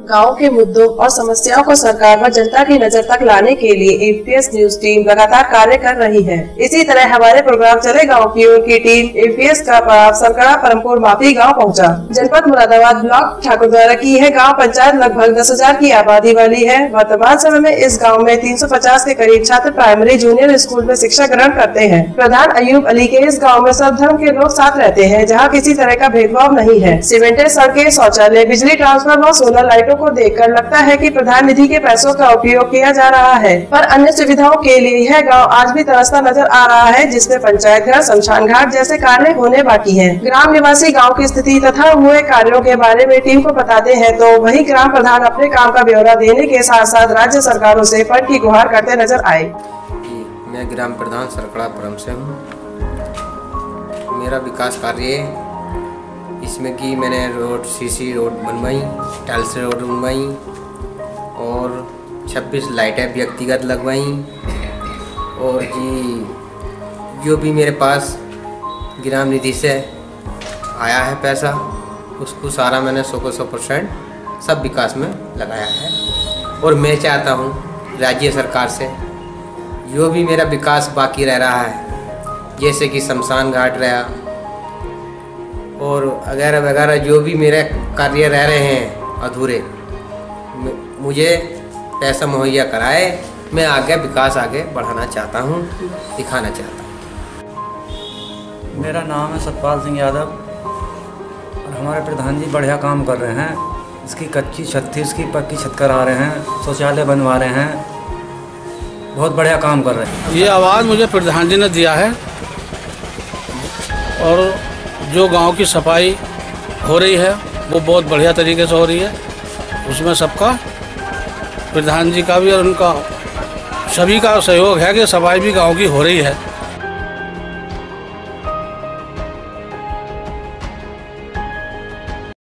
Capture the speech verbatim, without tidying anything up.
गाँव के मुद्दों और समस्याओं को सरकार व जनता की नजर तक लाने के लिए एपीएस न्यूज टीम लगातार कार्य कर रही है। इसी तरह हमारे प्रोग्राम चले गाँव की ओर की टीम एपीएस का पड़ाव सरकड़ा परमपुर माफी गाँव पहुँचा। जनपद मुरादाबाद ब्लॉक ठाकुर द्वारा की है गाँव पंचायत लगभग दस हजार की आबादी वाली है। वर्तमान समय में इस गाँव में तीन सौ पचास के करीब छात्र प्राइमरी जूनियर स्कूल में शिक्षा ग्रहण करते हैं। प्रधान अयूब अली के इस गाँव में सब धर्म के लोग साथ रहते हैं, जहाँ किसी तरह का भेदभाव नहीं है। सीमेंटेड सड़कें, शौचालय, बिजली ट्रांसफार्मर और सोलर लाइटों को देखकर लगता है कि प्रधान निधि के पैसों का उपयोग किया जा रहा है, पर अन्य सुविधाओं के लिए यह गांव आज भी तरसता नजर आ रहा है, जिसमें पंचायत घर, शमशान घाट जैसे कार्य होने बाकी हैं। ग्राम निवासी गांव की स्थिति तथा हुए कार्यों के बारे में टीम को बताते हैं, तो वहीं ग्राम प्रधान अपने काम का ब्यौरा देने के साथ साथ राज्य सरकारों से फंड की गुहार करते नजर आए। मैं ग्राम प्रधान सरकड़ा परम से हूँ। मेरा विकास कार्य इसमें कि मैंने रोड सीसी रोड बनवाई, टाइल्स रोड बनवाई और छब्बीस लाइटें व्यक्तिगत लगवाई और जी जो भी मेरे पास ग्राम निधि से आया है पैसा उसको सारा मैंने सौ को सौ परसेंट सब विकास में लगाया है। और मैं चाहता हूँ राज्य सरकार से जो भी मेरा विकास बाकी रह रहा है, जैसे कि शमशान घाट रहा और वगैरह वगैरह जो भी मेरे कार्य रह रहे हैं अधूरे, मुझे पैसा मुहैया कराए। मैं आगे विकास आगे बढ़ाना चाहता हूँ, दिखाना चाहता हूँ। मेरा नाम है सतपाल सिंह यादव और हमारे प्रधान जी बढ़िया काम कर रहे हैं। इसकी कच्ची छत थी, इसकी पक्की छत करा रहे हैं, शौचालय बनवा रहे हैं, बहुत बढ़िया काम कर रहे हैं। ये आवाज़ मुझे प्रधान जी ने दिया है और जो गांव की सफाई हो रही है वो बहुत बढ़िया तरीके से हो रही है। उसमें सबका प्रधान जी का भी और उनका सभी का सहयोग है कि सफाई भी गांव की हो रही है।